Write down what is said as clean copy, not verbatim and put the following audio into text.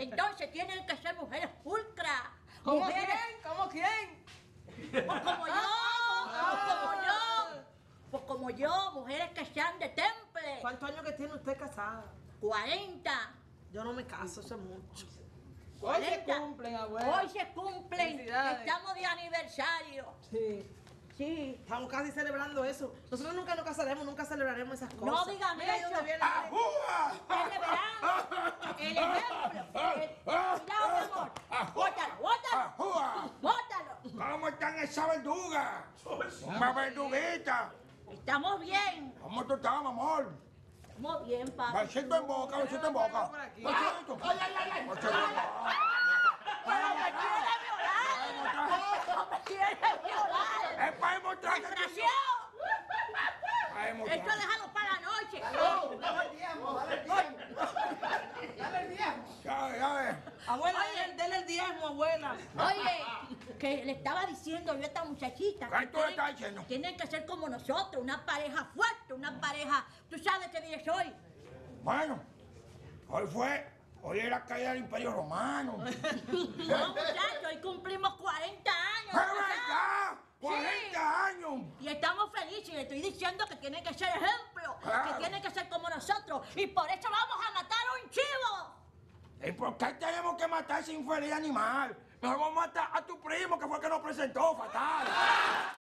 Entonces tienen que ser mujeres pulcras. ¿Cómo Mujeres- quién? ¿Cómo quién? Pues como yo, pues como yo, mujeres que sean de temple. ¿Cuántos años que tiene usted casada? 40. Yo no me caso, eso es mucho. Hoy se 40. cumplen, abuela. Hoy se cumplen, Felicidades. estamos de aniversario. Sí. Sí. Estamos casi celebrando eso. Nosotros nunca nos casaremos, nunca celebraremos esas cosas. No digan Mira ahí eso. dónde viene. Este verano, el ejemplo. Cuidado, mi amor. Bótalo, bótalo. ¡Ajúa! Bótalo. ¿Cómo están esa verduga? Una verduguita. Estamos bien. ¿Cómo tú estás, mi amor? Estamos bien, papi. Besito en boca, besito en boca. Por aquí. Besito. Pero me quiere violar. Me quiere violar. Es para demostrar que Desgraciado. Para Esto demostrar. déjalo para la noche. Ya ves. Abuela, Oye. denle el diezmo, abuela. Oye, que le estaba diciendo yo a esta muchachita. ¿Qué que tú le estás diciendo? Tienen que ser como nosotros, una pareja fuerte, una pareja. ¿Tú sabes qué día es hoy? Bueno, hoy es la caída del Imperio Romano. No, muchachos, hoy cumplimos 40 años. ¡Es verdad! Sí. ¡40 años! Y estamos felices, y le estoy diciendo que tienen que ser ejemplo, Claro. que tienen que ser como nosotros, y por eso vamos a matar a un chivo. ¿Y por qué tenemos que matar a ese infeliz animal? Mejor vamos a matar a tu primo, que fue el que nos presentó, fatal.